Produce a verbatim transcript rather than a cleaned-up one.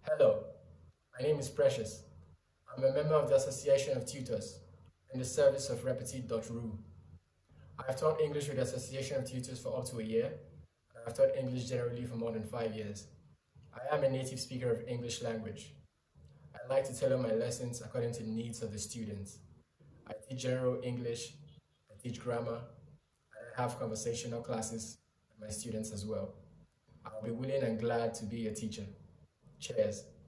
Hello, my name is Precious. I'm a member of the Association of Tutors in the service of repetit dot r u. I have taught English with the Association of Tutors for up to a year, and I have taught English generally for more than five years. I am a native speaker of English language. I like to tailor my lessons according to the needs of the students. I teach general English, I teach grammar, and I have conversational classes with my students as well. I'll be willing and glad to be a teacher. Cheers.